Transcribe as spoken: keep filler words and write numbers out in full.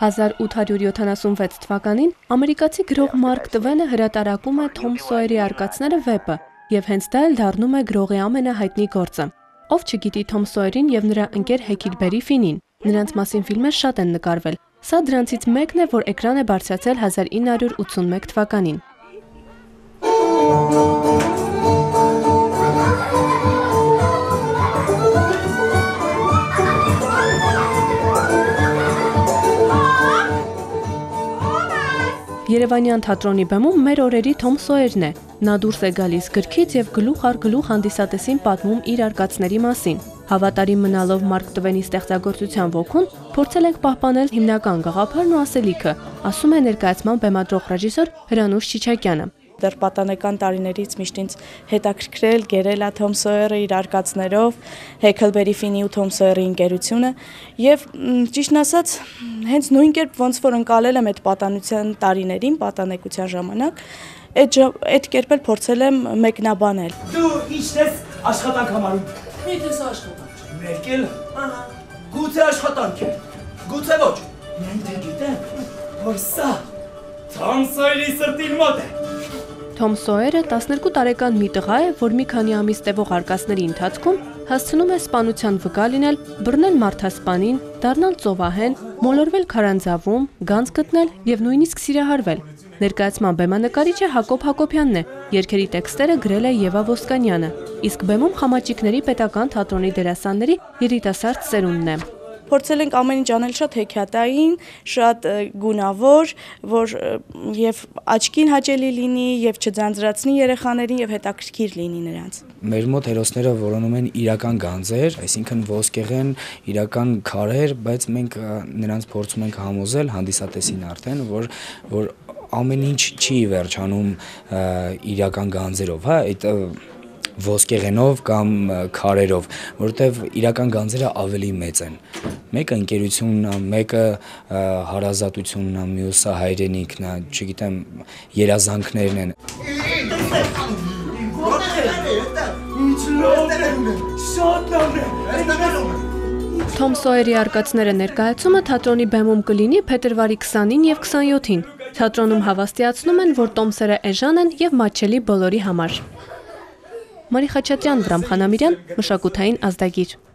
հազար ութ հարյուր յոթանասունվեց թվականին ամերիկացի գրող Մարկ Տվենը հրատարակում է Թոմ Սոյերի արկածները վեպը, եւ հենց դա էլ դառնում է գրողի ամենահայտնի գործը։ Ով չգիտի Թոմ Սոյերին եւ նրա ընկեր Հեքիլբերի Ֆիննին, նրանց մասին ֆիլմեր շատ են նկարվել։ Սա դրանցից մեկն է, որ էկրան է բարձրացել հազար ինը հարյուր ութսունմեկ թվականին։ Երևանյան թատրոնի բեմում մեր օրերի Թոմ Սոյերն է։ Նա դուրս է գալիս գրքից եւ գլուխ առ գլուխ հանդիսատեսին պատմում իր արկածների մասին։ Հավատարիմ մնալով Մարկ Տվենի ստեղծագործության ոգուն, փորձել ենք պահպանել հիմնական գաղափարն ու ասելիքը, ասում է ներկայացման բեմադրող ռեժիսոր Հրանուշ Չիչակյանը։ Դեռ պատանեկան տարիներից միշտ ինձ հետաքրքրել, գերել է Թոմ Սոյերը իր արկածներով, Հեքիլբերի Ֆիննի ու Թոմ Սոյերի ընկերությունը, եւ ճիշտն ասած, հենց նույն կերպ ոնց որ ընկալել եմ այդ պատանության տարիներին, պատանեկության ժամանակ, այդ այդ կերպ էլ փորձել եմ մեկնաբանել։ Դու ի՞նչն ես աշխատանք համարում։ Միթե սա աշխատանք չէ։ Մեկ էլ, ահա, գուցե աշխատանք է։ Գուցե ոչ։ Մենք դե գիտենք, որ սա Թոմ Սոյերի սրտին մոտ է։ Թոմ Սոյերը տասներկու տարեկան մի տղա է, որ մի քանի ամիս տևող արկածների ընթացքում հասցնում է սպանության վկա լինել, բռնել մարդասպանին, դառնալ ծովահեն, մոլորվել քարանձավում, գանձ գտնել եւ նույնիսկ սիրահարվել։ Ներկայացման բեմանկարիչը Հակոբ Հակոբյանն է, երգերի տեքստերը գրել է Եվա Ոսկանյանը, իսկ բեմում Խամաճիկների պետական թատրոնի դերասանների երիտասարդ սերունդն է։ Փորձել ենք ամեն ինչ անել շատ հեքիաթային, շատ գունավոր, որ եւ աչքին հաճելի լինի, եւ չձանձրացնի երեխաներին եւ հետաքրքիր լինի նրանց։ Մեր մոտ հերոսները որոնում են իրական գանձեր, այսինքն ոսկեղեն, իրական քարեր, բայց մենք նրանց փորձում ենք համոզել հանդիսատեսին արդեն, որ որ ամեն ինչ չի վերջանում իրական գանձերով, հա, այդ ոսկեղենով կամ քարերով, որովհետև իրական գանձերը ավելի մեծ են։ Մեկը ընկերությունն է, մեկը հարազատությունն է, մյուսը հայրենիքն է, չգիտեմ, երազանքներն են։ Թոմ Սոյերի արկածները ներկայացումը թատրոնի բեմում կլինի փետրվարի քսանին եւ քսանյոթին։ Թատրոնում հավաստիացնում են, որ տոմսերը էժան են եւ մատչելի բոլորի համար։ Մարի Խաչատրյան, Վրամ Խանամիրյան, մշակութային ազդագիր։